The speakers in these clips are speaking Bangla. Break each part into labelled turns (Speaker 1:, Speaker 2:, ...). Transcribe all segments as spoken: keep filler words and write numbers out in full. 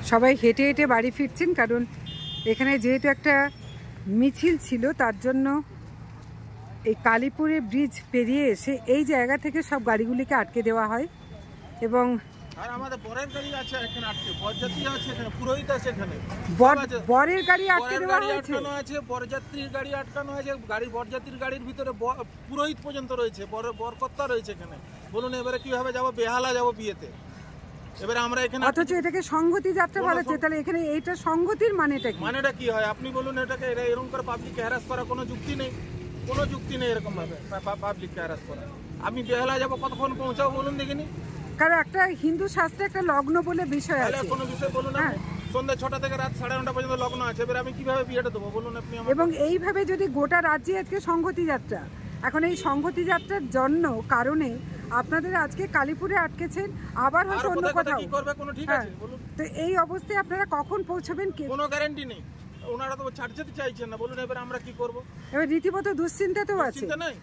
Speaker 1: সবাই হেঁটে হেঁটে বাড়ি ফিরছেন, কারণ এখানে যেহেতু একটা মিছিল ছিল তার জন্য এই কালীপুরে ব্রিজ পেরিয়ে এসে এই জায়গা থেকে সব গাড়িগুলিকে আটকে দেওয়া হয়। এবং
Speaker 2: আর আমাদের বরের গাড়ি আছে এখানে আটকে, বরযাত্রী আছে এখানে, পুরোহিত আছে এখানে,
Speaker 1: বরের গাড়ি আটকে দেওয়া হয়েছে,
Speaker 2: আটকানো আছে, বরযাত্রীর গাড়ি আটকানো আছে, গাড়ি বরযাত্রীর গাড়ির ভিতরে পুরোহিত পর্যন্ত রয়েছে, বর বরকর্তা রয়েছে এখানে। বলুন এবারে কিভাবে যাবো, বেহালা যাবো বিয়েতে? এবারে আমরা এখানে,
Speaker 1: অথচ এটাকে সংহতি যাত্রা বলা হচ্ছে, তাহলে এখানে এইটা সংহতির মানেটা কি?
Speaker 2: মানেটা কি হয় আপনি বলুন? এটাকে এরকম করে পাবলিককে হ্যারাস করা কোনো যুক্তি নেই, কোনো যুক্তি নেই এরকম ভাবে পাবলিককে হ্যারাস করা। আমি বেহালা যাবো, কতক্ষণ পৌঁছাবো বলুন দেখিনি?
Speaker 1: কারণ একটা হিন্দু শাস্ত্রে একটা লগ্ন বলে বিষয় আছে,
Speaker 2: কোনো বিষয় বলুন না, সন্ধ্যা ছটা থেকে রাত সাড়ে নটা পর্যন্ত লগ্ন আছে, এবার আমি কিভাবে বিয়েটা দেবো বলুন আপনি?
Speaker 1: এবং এইভাবে যদি গোটা রাজ্যে আজকে সংহতি যাত্রা, এখন এই সংহতি যাত্রার জন্য কারণে আপনাদের আজকে কালীপুরে আটকেছেন, আবার হয়তো অন্য কোথাও
Speaker 2: কি করবে, কোনো ঠিক আছে বলুন?
Speaker 1: তো এই অবস্থায় আপনারা কখন পৌঁছবেন
Speaker 2: কোনো গ্যারান্টি নেই, ওনারা তো ছাড় যেতে চাইছেন না, বলুন এবার আমরা কি করব?
Speaker 1: এবার রীতিমতো দুশ্চিন্তা তো আছে,
Speaker 2: চিন্তা নাই,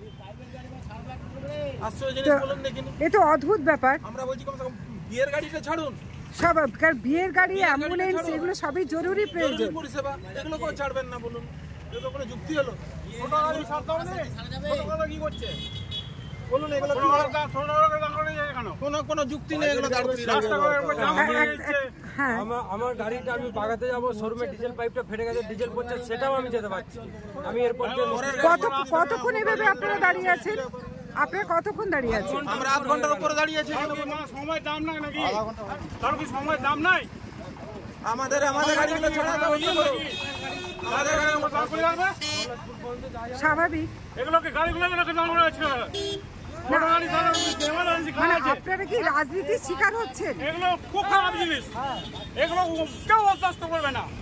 Speaker 2: আশ্চর্য জিনিস বলুন দেখিনি,
Speaker 1: এ তো অদ্ভুত ব্যাপার।
Speaker 2: আমরা বলছি কমসে কম বিয়ের গাড়িটা ছাড়ুন,
Speaker 1: সব বিয়ের গাড়ি, অ্যাম্বুলেন্স, এগুলো সবই জরুরি প্রয়োজন
Speaker 2: পরিষেবা, এগুলো কেউ ছাড়বেন না বলুন? এগুলো কোনো যুক্তি হলো? কি করছে বলুন? এগুলো কোনো কোনো যুক্তি নেই, এগুলো
Speaker 3: আমার গাড়িটা আমি বাগাতে যাবো, শোরুমে ডিজেল পাইপটা ফেটে গেছে, ডিজেল পড়ছে, সেটাও আমি যেতে পারছি। আমি এরপর
Speaker 1: কত কতক্ষণ এভাবে আপনারা দাঁড়িয়ে আছেন? আপনারা কতক্ষণ দাঁড়িয়ে আছেন?
Speaker 2: আমরা আধ ঘন্টার উপরে দাঁড়িয়ে আছি।
Speaker 3: সময় দাম নাই নাকি? তার কি সময় দাম নাই?
Speaker 2: আমাদের আমাদের গাড়িগুলো ছাড়া দাও, আমাদের গাড়ি আমরা দাম করে রাখবে
Speaker 1: স্বাভাবিক।
Speaker 3: এগুলোকে গাড়িগুলো রেখে দাম করা আছে,
Speaker 1: মানে আপনারা কি রাজনীতির শিকার হচ্ছেন?
Speaker 3: এগুলো খুব খারাপ জিনিস, এগুলো কেউ বরদাস্ত করবে না।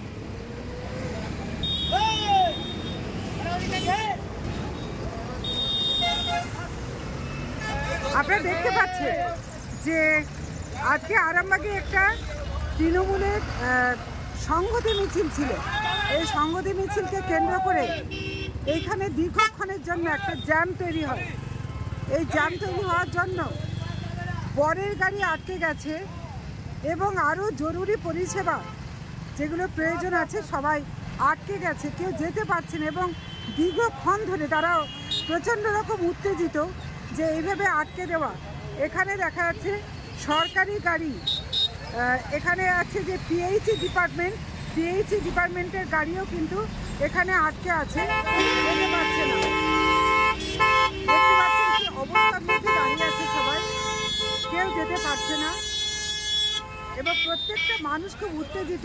Speaker 1: আপনারা দেখতে পাচ্ছেন যে আজকে আরামবাগে একটা তৃণমূলের সংহতি মিছিল ছিল। এই সংহতি মিছিলকে কেন্দ্র করে এইখানে দীর্ঘক্ষণের জন্য একটা জ্যাম তৈরি হয়। এই জ্যাম তৈরি হওয়ার জন্য বরের গাড়ি আটকে গেছে এবং আরও জরুরি পরিষেবা যেগুলো প্রয়োজন আছে সবাই আটকে গেছে, কেউ যেতে পারছে না। এবং দীর্ঘক্ষণ ধরে তারা প্রচণ্ড রকম উত্তেজিত যে এইভাবে আটকে দেওয়া। এখানে দেখা যাচ্ছে সরকারি গাড়ি, এখানে আছে যে পিএইচই ডিপার্টমেন্ট, পিএইচই ডিপার্টমেন্টের গাড়িও কিন্তু এখানে আটকে আছে, যেতে পারছে না। দেখতে পাচ্ছেন কি অবস্থার মধ্যে দাঁড়িয়ে আছে সবাই, কেউ যেতে পারছে না এবং প্রত্যেকটা মানুষ খুব উত্তেজিত।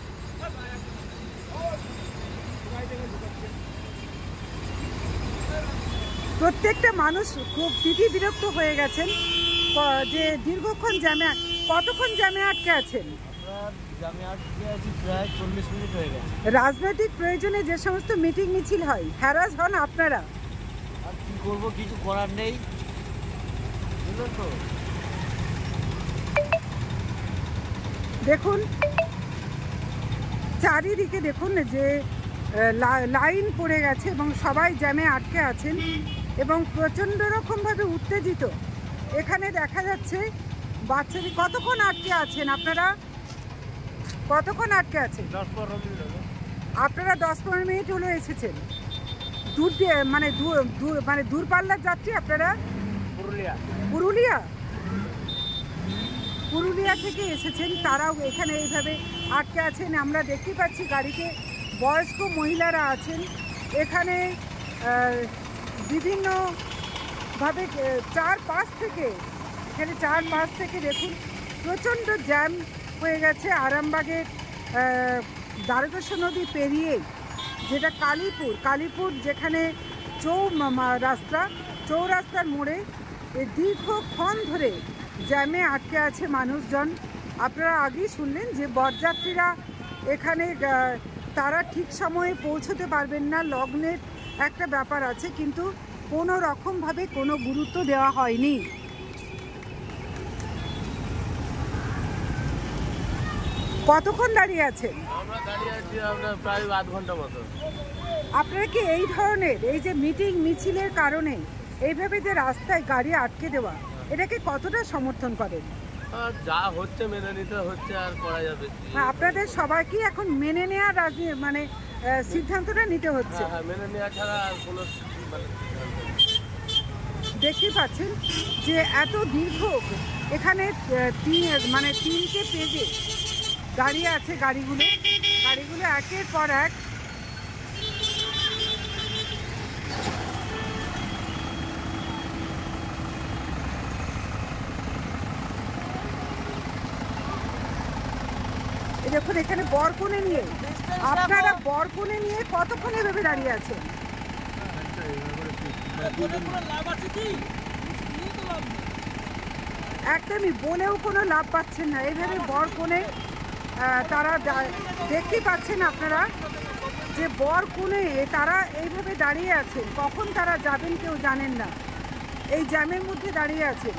Speaker 1: প্রত্যেকটা মানুষ খুব ভীতি বিরক্ত হয়ে গেছেন যে দীর্ঘক্ষণ জ্যামে, কতক্ষণ জ্যামে আটকে আছেন? রাজনৈতিক প্রয়োজনে যে সমস্ত মিটিং মিছিল হয়, হ্যারাস হন আপনারা,
Speaker 4: আর কি করবো, কিছু করার নেই।
Speaker 1: দেখুন চারিদিকে দেখুন যে লাইন পড়ে গেছে এবং সবাই জ্যামে আটকে আছেন এবং প্রচণ্ড রকমভাবে উত্তেজিত। এখানে দেখা যাচ্ছে বাচ্চাদের কতক্ষণ আটকে আছেন আপনারা? কতক্ষণ আটকে আছেন? আপনারা দশ পনেরো মিনিট হলো এসেছেন। দূর দিয়ে মানে মানে দূরপাল্লার যাত্রী আপনারা?
Speaker 3: পুরুলিয়া
Speaker 1: পুরুলিয়া পুরুলিয়া থেকে এসেছেন, তারাও এখানে এইভাবে আটকে আছেন। আমরা দেখতে পাচ্ছি গাড়িতে বয়স্ক মহিলারা আছেন। এখানে বিভিন্নভাবে চার পাশ থেকে এখানে চার পাশ থেকে দেখুন প্রচণ্ড জ্যাম হয়ে গেছে। আরামবাগের দ্বারকেশ্বর নদী পেরিয়ে যেটা কালীপুর, কালীপুর যেখানে চৌ রাস্তা, চৌরাস্তার মোড়ে দীর্ঘক্ষণ ধরে জ্যামে আটকে আছে মানুষজন। আপনারা আগেই শুনলেন যে বরযাত্রীরা এখানে তারা ঠিক সময়ে পৌঁছতে পারবেন না, লগ্নের একটা ব্যাপার আছে, কিন্তু কোনো রকমভাবে কোনো গুরুত্ব দেওয়া হয়নি। কতক্ষণ দাঁড়িয়ে আছেন?
Speaker 4: আমরা দাঁড়িয়ে আছি আমরা প্রায় আধ ঘন্টা মতো।
Speaker 1: আপনারা কি এই ধরনের এই যে মিটিং মিছিলের কারণে এইভাবে যে রাস্তায় গাড়ি আটকে দেওয়া, এটাকে কতটা সমর্থন করেন?
Speaker 4: আর যা হচ্ছে মেনে নিতে হচ্ছে, আর করা যাবে কি?
Speaker 1: না, আপনাদের সবাইকে এখন মেনে নেওয়ার রাজনী- মানে আহ, সিদ্ধান্তটা নিতে হচ্ছে।
Speaker 4: হ্যাঁ, হ্যাঁ, মেনে নেওয়া ছাড়া আর কোনো মানে
Speaker 1: দেখতে পাচ্ছেন যে এত দীর্ঘ এখানে আহ, তিন মানে তিনটে পেজে দাঁড়িয়ে আছে গাড়িগুলো গাড়িগুলো একের পর এক। এই দেখুন এখানে বরকনে নিয়ে আপনারা বরকনে নিয়ে কতক্ষণ এভাবে দাঁড়িয়ে আছেন? একদমই বলেও কোনো লাভ পাচ্ছেন না। এইভাবে বর কোণে তারা দা- দেখতেই পাচ্ছেন আপনারা যে বর কোণে তারা এইভাবে দাঁড়িয়ে আছেন। কখন তারা যাবেন কেউ জানেন না, এই জ্যামের মধ্যে দাঁড়িয়ে আছেন।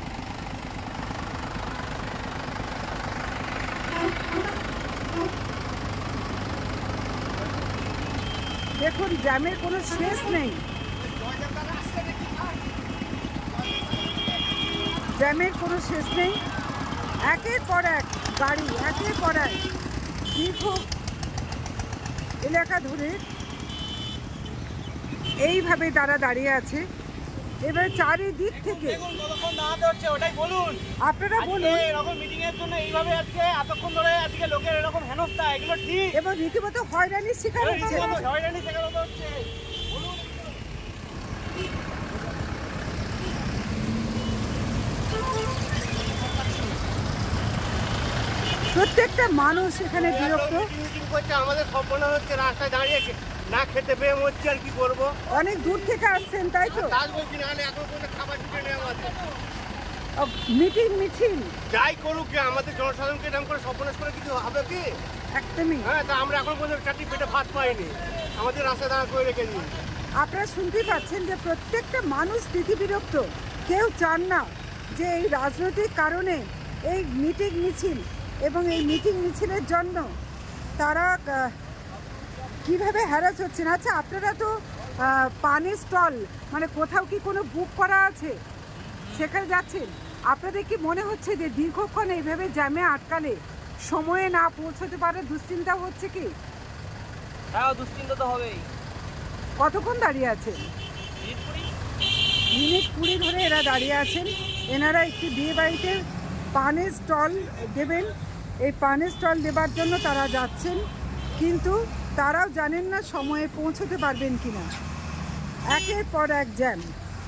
Speaker 1: দেখুন জ্যামের কোনো শেষ নেই, জ্যামের কোনো শেষ নেই। একের পর এক গাড়ি একের পর এক দীর্ঘ এলাকা ধরে এইভাবে তারা দাঁড়িয়ে আছে। এবার চারিদিক থেকে আপনারা বলুন এবং রীতিমতো হয়রানির শিকার হচ্ছে। প্রত্যেকটা মানুষ এখানে বিরক্ত।
Speaker 5: আমাদের সম্পন্ন হচ্ছে, রাস্তায় দাঁড়িয়েছে, না খেতে পেয়ে মরছি, আর কি করবো?
Speaker 1: অনেক দূর থেকে আসছেন তাই তো?
Speaker 5: খাবার ঢুকে নেওয়া আছে,
Speaker 1: মিটিং মিছিল
Speaker 5: যাই করুক আমাদের জনসাধারণকে এরকম করে সর্বনাশ করে কিছু হবে কি?
Speaker 1: একদমই।
Speaker 5: হ্যাঁ, তা আমরা এখন পর্যন্ত চারটি পেটে ভাত পাইনি, আমাদের রাস্তায় দাঁড়া করে রেখে দিই।
Speaker 1: আপনারা শুনতেই পাচ্ছেন যে প্রত্যেকটা মানুষ স্থিতি বিরক্ত। কেউ চান না যে এই রাজনৈতিক কারণে এই মিটিং মিছিল এবং এই মিটিং মিছিলের জন্য তারা কিভাবে হ্যারাস হচ্ছেন। আচ্ছা, আপনারা তো পানের স্টল মানে কোথাও কি কোনো বুক করা আছে সেখানে যাচ্ছেন? আপনাদের কি মনে হচ্ছে যে দীর্ঘক্ষণ এইভাবে জ্যামে আটকালে সময়ে না পৌঁছতে পারে দুশ্চিন্তা হচ্ছে কি?
Speaker 4: হ্যাঁ, দুশ্চিন্তা তো হবেই।
Speaker 1: কতক্ষণ দাঁড়িয়ে আছেন? মিনিট কুড়ি ধরে এরা দাঁড়িয়ে আছেন। এনারা একটি বিয়ে বাড়িতে পানের স্টল দেবেন, এই পানের স্টল দেবার জন্য তারা যাচ্ছেন, কিন্তু তারাও জানেন না সময়ে পৌঁছতে পারবেন কিনা। একের পর এক জ্যাম।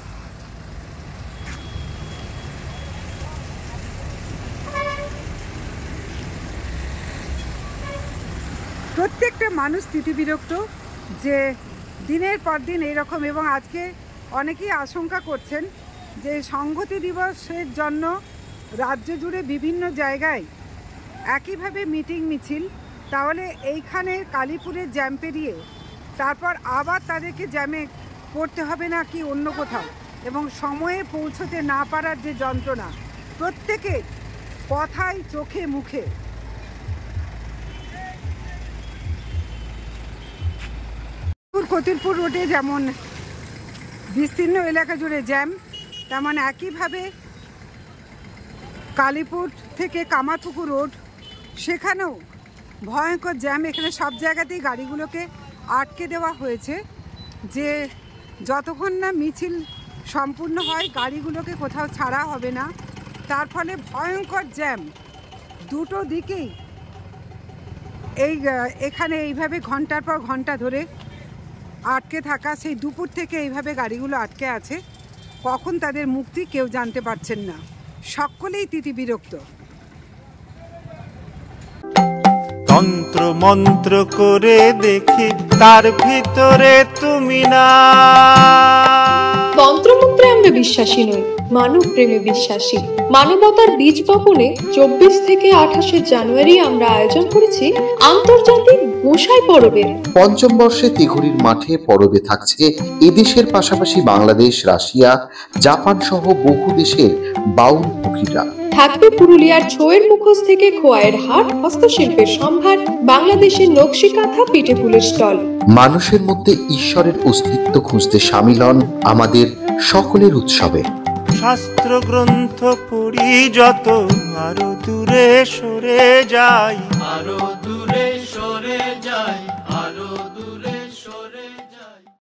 Speaker 1: প্রত্যেকটা মানুষ স্থিতিবিরক্ত যে দিনের পর দিন এইরকম। এবং আজকে অনেকেই আশঙ্কা করছেন যে সংহতি দিবসের জন্য রাজ্য জুড়ে বিভিন্ন জায়গায় একইভাবে মিটিং মিছিল, তাহলে এইখানে কালীপুরের জ্যাম পেরিয়ে তারপর আবার তাদেরকে জ্যামে পড়তে হবে না কি অন্য কোথাও, এবং সময়ে পৌঁছতে না পারার যে যন্ত্রণা প্রত্যেকের কথায় চোখে মুখে। কতিরপুর রোডে যেমন বিস্তীর্ণ এলাকা জুড়ে জ্যাম, তেমন একইভাবে কালীপুর থেকে কামারপুকুর রোড সেখানেও ভয়ঙ্কর জ্যাম। এখানে সব জায়গাতেই গাড়িগুলোকে আটকে দেওয়া হয়েছে যে যতক্ষণ না মিছিল সম্পূর্ণ হয় গাড়িগুলোকে কোথাও ছাড়া হবে না। তার ফলে ভয়ঙ্কর জ্যাম দুটো দিকেই। এই এখানে এইভাবে ঘন্টার পর ঘন্টা ধরে আটকে থাকা, সেই দুপুর থেকে এইভাবে গাড়িগুলো আটকে আছে, কখন তাদের মুক্তি কেউ জানতে পারছেন না। সকলেই তিতি বিরক্ত।
Speaker 6: তন্ত্র মন্ত্র করে দেখি তার ভিতরে তুমি না।
Speaker 7: তন্ত্রমন্ত্রে আমরা বিশ্বাসী নই, মানব প্রেমে বিশ্বাসী। মানবতার বীজ বপনে চব্বিশ থেকে আঠাশে জানুয়ারি আমরা আয়োজন করেছি আন্তর্জাতিক গোসাই পরবের।
Speaker 8: পঞ্চম বর্ষে তিঘুরির মাঠে পরবে থাকছে এদেশের পাশাপাশি বাংলাদেশ, রাশিয়া, জাপান সহ বহু দেশের বাউল পুকিরা।
Speaker 7: থাকবে পুরুলিয়ার ছোয়ের মুখোশ থেকে খোয়াইয়ের হাট, হস্তশিল্পের সম্ভার, বাংলাদেশের নকশি কাঁথা, পিঠে ফুলের স্টল।
Speaker 8: মানুষের মধ্যে ঈশ্বরের অস্তিত্ব খুঁজতে সামিল হন আমাদের সকলের উৎসবে।
Speaker 6: শাস্ত্র গ্রন্থ পড়ি যত আরো দূরে সরে যাই, আরো দূরে সরে যাই, আরো দূরে সরে